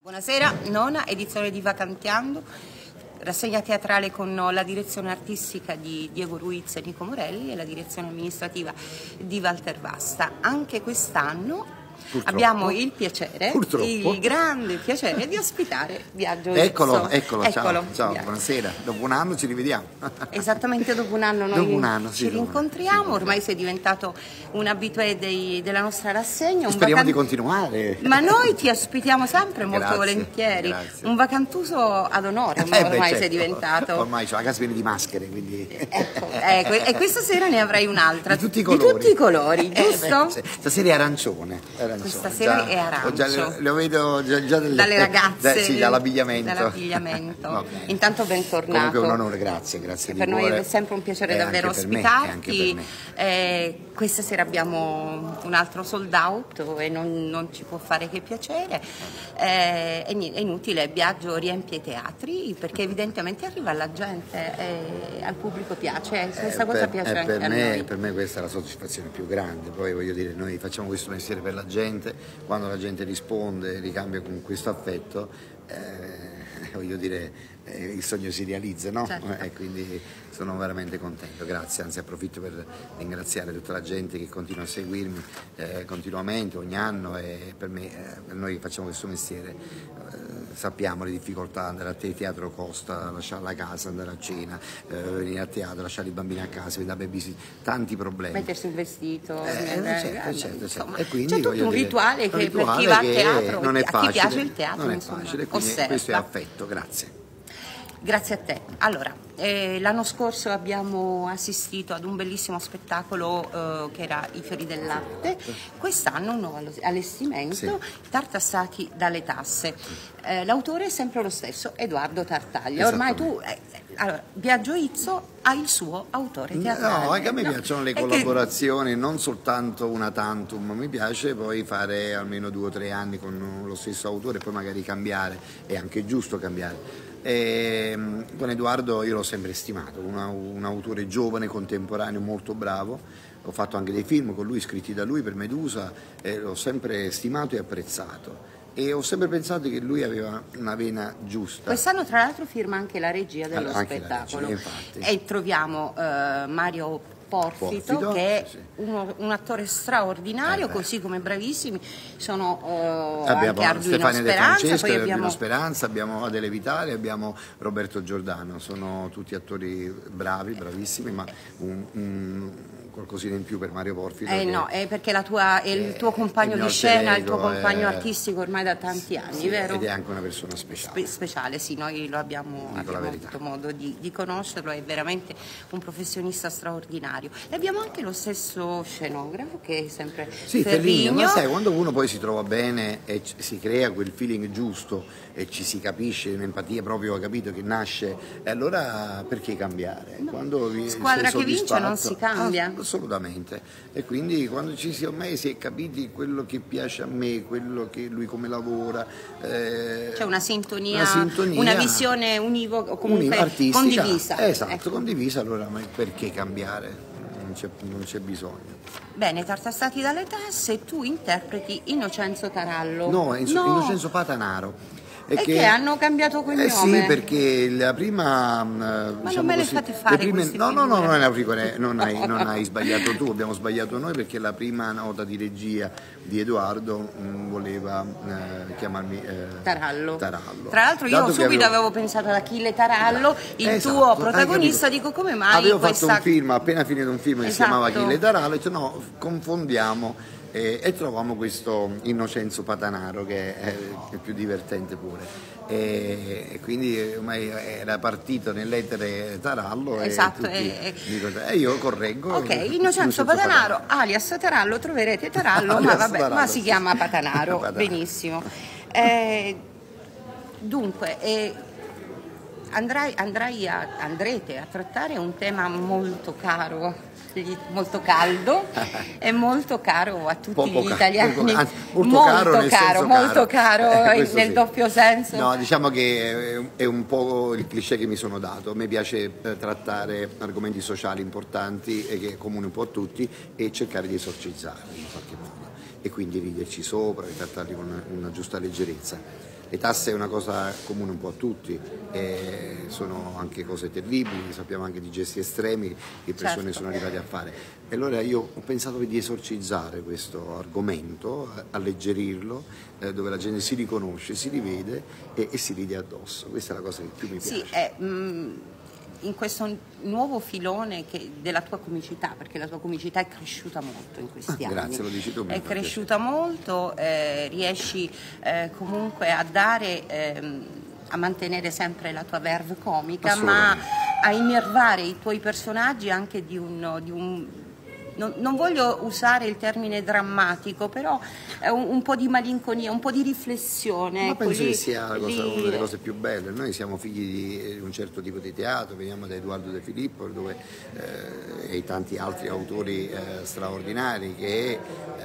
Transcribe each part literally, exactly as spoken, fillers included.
Buonasera, nona edizione di Vacanteando, rassegna teatrale con la direzione artistica di Diego Ruiz e Nico Morelli e la direzione amministrativa di Walter Vasta. Anche quest'anno abbiamo il piacere, Purtroppo. il grande piacere di ospitare Biagio Izzo. Eccolo, eccolo, eccolo, ciao, ciao buonasera. Dopo un anno ci rivediamo. Esattamente dopo un anno noi un anno, ci sì, rincontriamo, sì, ormai sei diventato un abitué dei, della nostra rassegna. Un Speriamo vacant... di continuare. Ma noi ti ospitiamo sempre molto grazie, volentieri. Grazie. Un vacantuso ad onore, eh ormai beh, certo. sei diventato. Ormai c'ho la casa piena di maschere, quindi... Ecco, ecco, e questa sera ne avrai un'altra. Di tutti i colori. Di tutti i colori, eh, giusto? Beh, stasera è arancione. arancione. Questa sera già, è arancio. Già, le, le vedo già, già delle, dalle ragazze. Da, sì, dall'abbigliamento. Dall'abbigliamento. Intanto bentornato. Comunque è un onore, grazie, grazie di Per cuore. noi è sempre un piacere eh, davvero anche per me, ospitarti. anche per me. Eh, questa sera abbiamo un altro sold out e non, non ci può fare che piacere. Eh, è, è inutile, Biagio riempie i teatri perché evidentemente arriva alla gente e al pubblico piace. Questa eh, cosa per, piace eh, anche per a me, noi. Per me questa è la soddisfazione più grande. Poi voglio dire, noi facciamo questo mestiere per la gente, quando la gente risponde, ricambia con questo affetto, eh, voglio dire, eh, il sogno si realizza, no? Certo. E quindi sono veramente contento, grazie, anzi approfitto per ringraziare tutta la gente che continua a seguirmi eh, continuamente, ogni anno, e per me, eh, per noi che facciamo questo mestiere, eh, sappiamo le difficoltà, andare a teatro costa, lasciare la casa, andare a cena, eh, venire a teatro, lasciare i bambini a casa, venire da babysit, tanti problemi. Mettersi un vestito, eh, eh, certo, eh, certo, insomma, e quindi, c'è tutto un dire, rituale che un rituale per chi va a che teatro, non è a facile, chi piace il teatro, non è insomma, facile, quindi osserva. questo è affetto, grazie. Grazie a te. Allora, eh, l'anno scorso abbiamo assistito ad un bellissimo spettacolo eh, che era I fiori del latte, quest'anno un nuovo allestimento, sì. Tartassati dalle tasse. Eh, l'autore è sempre lo stesso, Edoardo Tartaglia. Ormai tu, eh, allora, Biagio Izzo ha il suo autore teatrale. No, anche a me no? piacciono le è collaborazioni, che... non soltanto una tantum, ma mi piace poi fare almeno due o tre anni con lo stesso autore e poi magari cambiare, è anche giusto cambiare. E con Edoardo io l'ho sempre stimato, una, un autore giovane, contemporaneo, molto bravo. Ho fatto anche dei film con lui, scritti da lui per Medusa, e l'ho sempre stimato e apprezzato. E ho sempre pensato che lui aveva una vena giusta. Quest'anno tra l'altro firma anche la regia dello anche spettacolo. La regia, e troviamo uh, Mario Porfito, Porfito, che è sì. uno, un attore straordinario, eh così come bravissimi sono uh, abbiamo anche Arduino Stefania De Speranza, Francesca, poi abbiamo abbiamo Speranza, abbiamo Adele Vitale, abbiamo Roberto Giordano, sono tutti attori bravi, bravissimi, ma un, un qualcosina in più per Mario Porfito. Eh che, no, è perché la tua, è il tuo compagno di scena, il tuo compagno è, artistico ormai da tanti anni, sì, vero? Ed è anche una persona speciale. Spe speciale, sì, noi lo abbiamo, abbiamo avuto modo di, di conoscerlo, è veramente un professionista straordinario. E abbiamo anche lo stesso scenografo che è sempre sì, Ferrigno. Ma sai, quando uno poi si trova bene e si crea quel feeling giusto e ci si capisce, un'empatia proprio, capito, che nasce, e allora perché cambiare? No. Quando Squadra che vince non si cambia. Ah, assolutamente, e quindi quando ci si, ormai si è capiti quello che piace a me, quello che lui come lavora, eh, c'è una sintonia, una sintonia, una visione univoca o comunque artistica, condivisa. Esatto, ecco. condivisa, allora ma perché cambiare? Non c'è bisogno. Bene, Tartassati dalle tasse, tu interpreti Innocenzo Tarallo. No, no. Innocenzo Patanaro. E che, che hanno cambiato quel eh nome? Sì, perché la prima... Ma diciamo non me le così, fate fare prime, queste No, no, no, figure. non, è, non, hai, non hai sbagliato tu, abbiamo sbagliato noi, perché la prima nota di regia di Edoardo mh, voleva eh, chiamarmi eh, Tarallo. Tarallo. Tra l'altro io Dato subito avevo... avevo pensato ad Achille Tarallo, il esatto, tuo protagonista, dico come mai avevo questa... fatto un film, appena finito un film che esatto. si chiamava Achille Tarallo, e ho detto no, confondiamo e, e troviamo questo Innocenzo Patanaro che è, è più divertente pure. E, e quindi ormai era partito nell'etere Tarallo, esatto, e, e, dico, e io correggo. Ok, Innocenzo Patanaro, Patanaro, alias Tarallo, troverete Tarallo, ma vabbè, Tarallo, ma si sì. chiama Patanaro, Patanaro. Benissimo. Eh, dunque, eh, andrai, andrai a, andrete a trattare un tema molto caro, molto caldo e molto caro a tutti Poco gli italiani, poco, anzi, molto, molto caro, nel caro, molto caro, caro eh, nel sì. doppio senso. No, diciamo che è un po' il cliché che mi sono dato. A me piace eh, trattare argomenti sociali importanti e che comuni un po' a tutti e cercare di esorcizzarli in qualche modo, e quindi riderci sopra e trattarli con una, una giusta leggerezza. Le tasse è una cosa comune un po' a tutti, e sono anche cose terribili, sappiamo anche di gesti estremi che persone certo. sono arrivate a fare. E allora io ho pensato di esorcizzare questo argomento, alleggerirlo, eh, dove la gente si riconosce, si rivede e, e si ride addosso. Questa è la cosa che più mi piace. Sì, è, mm, in questo nuovo filone che, della tua comicità, perché la tua comicità è cresciuta molto in questi ah, anni. Grazie, lo dici tu. È cresciuta molto, eh, riesci eh, comunque a dare, ehm, a mantenere sempre la tua verve comica, ma a innervare i tuoi personaggi anche di un... Di un Non, non voglio usare il termine drammatico, però è un, un po' di malinconia, un po' di riflessione. Ma penso lì, che sia la cosa, lì... una delle cose più belle. Noi siamo figli di un certo tipo di teatro, veniamo da Edoardo De Filippo dove, eh, e tanti altri autori eh, straordinari che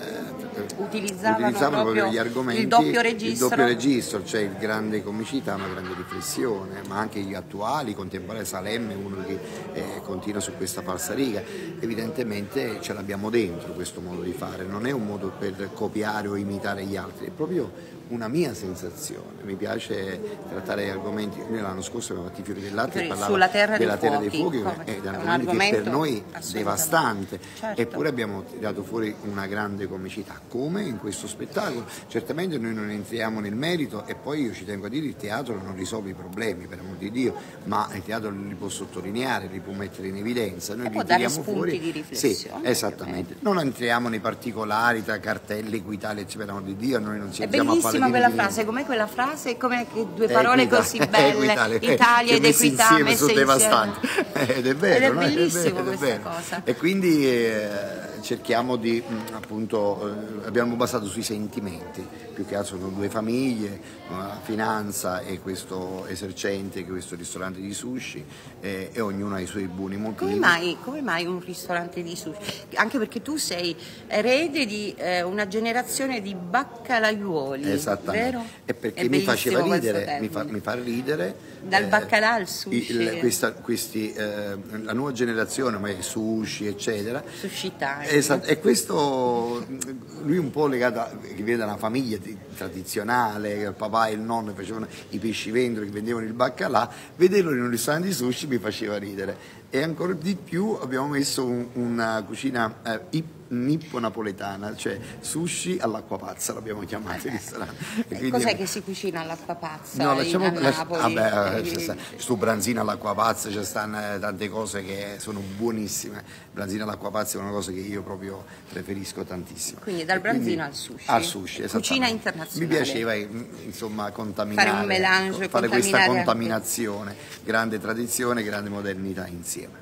eh, utilizzavano, utilizzavano proprio gli argomenti, il doppio registro. il doppio registro, cioè il grande comicità, una grande riflessione, ma anche gli attuali, contemporanei. Salemme è uno che eh, continua su questa falsariga. Evidentemente ce l'abbiamo dentro questo modo di fare, non è un modo per copiare o imitare gli altri, è proprio una mia sensazione. Mi piace trattare gli argomenti. Noi l'anno scorso abbiamo fatto i fiori del latte e parlavo sulla terra della dei terra fuochi, dei fuochi, come? è un È un argomento che per noi è assolutamente devastante, certo. Eppure abbiamo tirato fuori una grande comicità, come in questo spettacolo. Certamente noi non entriamo nel merito, e poi io ci tengo a dire il teatro non risolve i problemi, per amor di Dio, ma il teatro li può sottolineare, li può mettere in evidenza, noi e li può dare tiriamo spunti fuori. di riflessione. Sì, esattamente. Non entriamo nei particolari tra cartelli, equitali, per amor di Dio, noi non ci È siamo a bellissima quella di frase, com'è quella frase? Come che due parole equità, così belle, equitale, Italia ed messe equità insieme messe sono insieme. devastanti. Ed è vero, Ed è no? bellissimo Ed è vero, questa ed è vero. cosa. E quindi eh, cerchiamo di, mh, appunto, eh, abbiamo basato sui sentimenti, più che altro sono due famiglie, la finanza e questo esercente, questo ristorante di sushi, eh, e ognuno ha i suoi buoni motivi. Come mai, come mai un ristorante di sushi? Anche perché tu sei erede di eh, una generazione di baccalaiuoli, Esattamente. vero? E perché È mi faceva bellissimo questo ridere, mi fa, termine. mi fa ridere. Dal eh, baccalà al sushi. il- questa, questi, eh, la nuova generazione, ma il sushi, eccetera. Sushi time. Esatto, e questo lui un po' legato a, che viene da una famiglia di- tradizionale, che il papà e il nonno facevano i pescivendoli, che vendevano il baccalà, vederlo in un ristorante di sushi mi faceva ridere. E ancora di più abbiamo messo un- una cucina eh, ip- nippo-napoletana, cioè sushi all'acqua pazza l'abbiamo chiamato il ristorante. E quindi- Cos'è che si cucina all'acqua pazza No, in- lasciamo, a lascia- Napoli? vabbè, c'è sta, sto branzino all'acqua pazza, ci stanno eh, tante cose che sono buonissime. Branzino all'acqua pazza è una cosa che io proprio preferisco tantissimo. Quindi dal E quindi- branzino al sushi. Al sushi, Cucina esattamente. internazionale. Mi piaceva eh, insomma contaminare, Fare un melange, fare questa contaminare anche. contaminazione, grande tradizione, grande modernità insieme.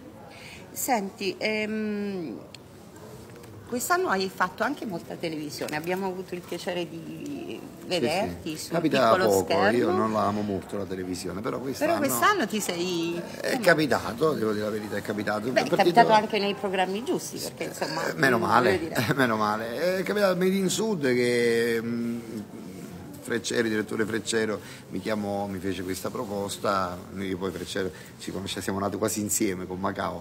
Senti, ehm, quest'anno hai fatto anche molta televisione, abbiamo avuto il piacere di vederti Sì, sì. sul Capitava piccolo poco, schermo. io non la amo molto la televisione, però quest'anno, Però quest'anno ti sei... è capitato, devo dire la verità, è capitato. Beh, è Partito- capitato anche nei programmi giusti, perché insomma... Eh, meno voglio male, dire, eh, meno male. È capitato al Made in Sud che mh, Freccero, il direttore Freccero, mi chiamò, mi fece questa proposta. Noi poi Freccero ci conosciamo, siamo nati quasi insieme con Macao,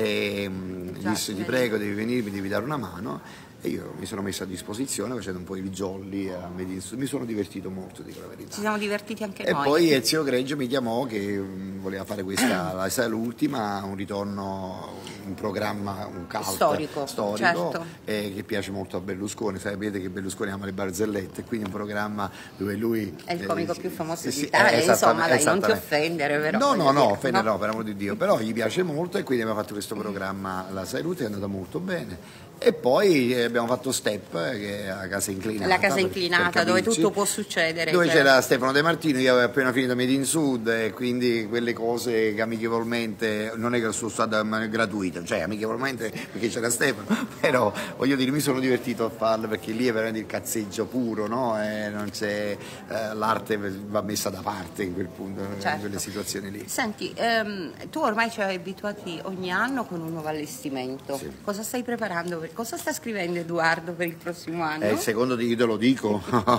e mh, Già, disse: ti vedi. prego, devi venire, mi devi dare una mano. E io mi sono messo a disposizione facendo un po' il jolly a Made in Sud. Mi sono divertito molto, dico la verità. ci siamo divertiti anche E noi. poi Ezio Greggio mi chiamò che mh, voleva fare questa, la, sai, l'ultima, un ritorno, un programma, un cult Storico, storico certo. eh, che piace molto a Berlusconi. Sapete che Berlusconi ama le barzellette, quindi un programma dove lui... È il comico eh, più famoso sì, d'Italia, eh, insomma, dai, non ti esattamente. offendere, però. No, no, voglio no, dire, offendere no? no, per amor di Dio, però gli piace molto e quindi abbiamo fatto questo programma, la Salute, è andata molto bene. E poi eh, abbiamo fatto Step, che è la casa inclinata. La casa per- inclinata, per dove capirci, tutto può succedere. dove cioè. c'era Stefano De Martino, io avevo appena finito Made in Sud, e quindi quelle cose che amichevolmente, non è che sono state ma gratuite, cioè amichevolmente perché c'era Stefano, però voglio dire mi sono divertito a farlo, perché lì è veramente il cazzeggio puro, no? E non c'è, eh, l'arte va messa da parte in quel punto, Certo. in quelle situazioni lì. Senti, ehm, tu ormai ci hai abituati ogni anno con un nuovo allestimento. Sì. Cosa stai preparando? Per, cosa sta scrivendo Edoardo per il prossimo anno? Eh, secondo te io te lo dico?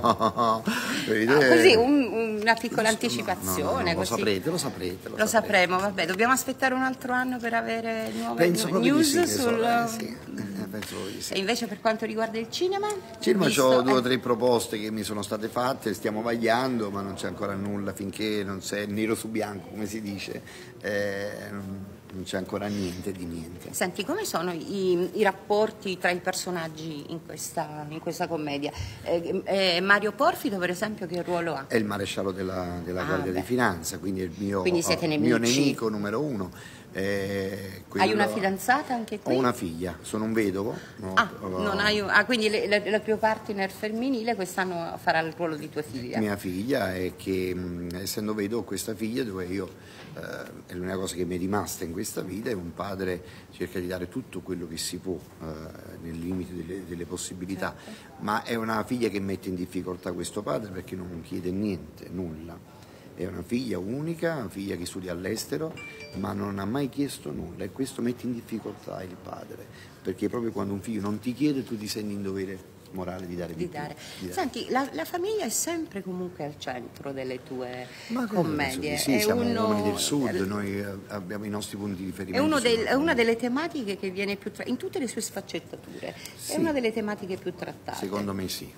Vedi, No, eh, così un- una piccola no, no, anticipazione. no, lo così. saprete, lo saprete. Lo, Lo saprete. sapremo, vabbè, dobbiamo aspettare un altro anno per avere nuove Penso proprio di news sì, sul... tesoro, eh, sì. penso di sì. E invece per quanto riguarda il cinema? Cinema Visto, ho due o eh. tre proposte che mi sono state fatte, stiamo vagliando, ma non c'è ancora nulla finché non c'è nero su bianco, come si dice, eh, non c'è ancora niente di niente. Senti, come sono i, i rapporti tra i personaggi in questa, in questa commedia? Eh, eh, Mario Porfido, per esempio, che ruolo ha? È il maresciallo della, della Ah, Guardia beh. di Finanza, quindi è il mio, Quindi siete il mio nemici. nemico numero uno. Eh, quello- Hai una fidanzata anche qui? Ho una figlia, sono un vedovo. no, Ah, ho- non hai un- ah, quindi le- le- la tua partner femminile quest'anno farà il ruolo di tua figlia. Mia figlia, e che mh, essendo vedovo ho questa figlia dove io, eh, è l'unica cosa che mi è rimasta in questa vita, e un padre cerca di dare tutto quello che si può eh, nel limite delle, delle possibilità, Certo. ma è una figlia che mette in difficoltà questo padre perché non chiede niente, nulla. È una figlia unica, una figlia che studia all'estero, ma non ha mai chiesto nulla, e questo mette in difficoltà il padre, perché proprio quando un figlio non ti chiede tu ti senti in dovere morale di dare di, Di più, dare. di dare. Senti, la, la famiglia è sempre comunque al centro delle tue Ma credo commedie. penso di sì, È siamo uno- uomini del sud, noi eh, abbiamo i nostri punti di È, riferimento. uno del- sono- è una delle tematiche che viene più tra- in tutte le sue sfaccettature. Sì. È una delle tematiche più trattate. Secondo me sì.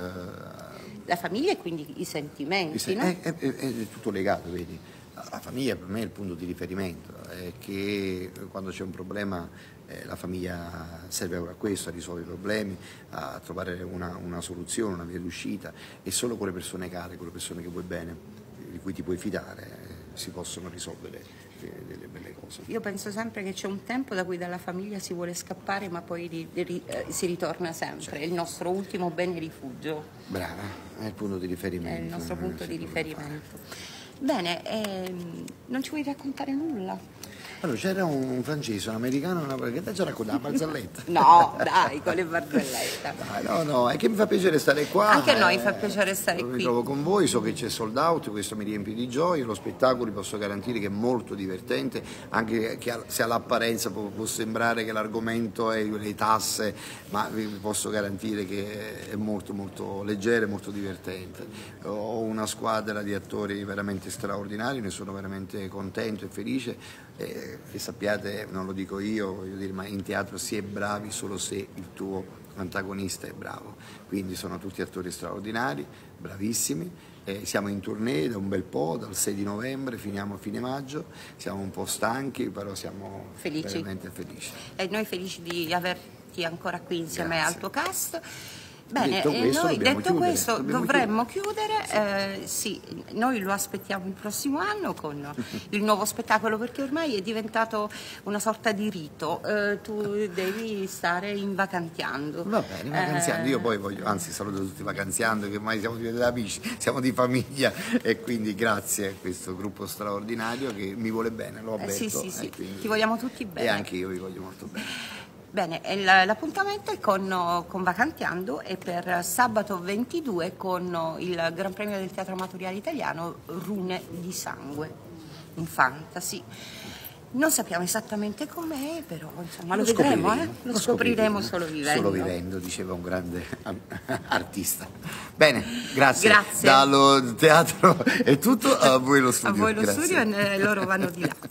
Eh, La famiglia e quindi i sentimenti, se- no? è, è- è- è tutto legato, vedi. La famiglia per me è il punto di riferimento, è che quando c'è un problema eh, la famiglia serve a questo, a risolvere i problemi, a trovare una, una soluzione, una via d'uscita, e solo con le persone care, con le persone che vuoi bene, di cui ti puoi fidare, eh, si possono risolvere eh, delle belle cose. Io penso sempre che c'è un tempo da cui dalla famiglia si vuole scappare, ma poi ri- ri- eh, si ritorna sempre. È il nostro ultimo bene rifugio, Brava, è il punto di riferimento. è il nostro eh, punto si di può riferimento. Bene, ehm, non ci vuoi raccontare nulla? fare. Allora, c'era un francese, un americano, una che ti già raccontava la barzelletta. No, dai, con le barzellette. Dai, no, no, è che mi fa piacere stare qua. Anche a noi eh, fa piacere stare Mi qui. trovo con voi, so che c'è sold out, questo mi riempie di gioia. Lo spettacolo vi posso garantire che è molto divertente, anche che se all'apparenza può, può sembrare che l'argomento è le tasse, ma vi posso garantire che è molto molto leggero e molto divertente. Ho una squadra di attori veramente straordinari, ne sono veramente contento e felice. Eh, che sappiate, non lo dico io, voglio dire, ma in teatro si è bravi solo se il tuo antagonista è bravo, quindi sono tutti attori straordinari, bravissimi, eh, siamo in tournée da un bel po', dal sei di novembre finiamo a fine maggio, siamo un po' stanchi, però siamo Felici. veramente felici. E noi felici di averti ancora qui insieme Grazie. al tuo cast. Bene, Detto e questo, noi dobbiamo detto chiudere, questo dobbiamo dovremmo chiudere, eh, sì, noi lo aspettiamo il prossimo anno con il nuovo spettacolo, perché ormai è diventato una sorta di rito, eh, tu devi stare invacanziando. Va bene, vacanziando, Eh, io poi voglio, anzi saluto tutti vacanziando, che ormai siamo diventati amici, siamo di famiglia, e quindi grazie a questo gruppo straordinario che mi vuole bene, lo eh, avverto. sì, sì, sì, e quindi- ti vogliamo tutti bene. E anche io vi voglio molto bene. Bene, e l- l'appuntamento è con, con Vacantiando, e per sabato ventidue con il Gran Premio del Teatro Amatoriale Italiano Rune di Sangue in Fantasy. Non sappiamo esattamente com'è, però insomma lo, vedremo, eh? Lo, scopriremo solo vivendo. Solo vivendo, diceva un grande artista. Bene, grazie. Grazie. Dallo teatro è tutto, a voi lo studio. A voi lo Grazie. studio, e loro vanno di là.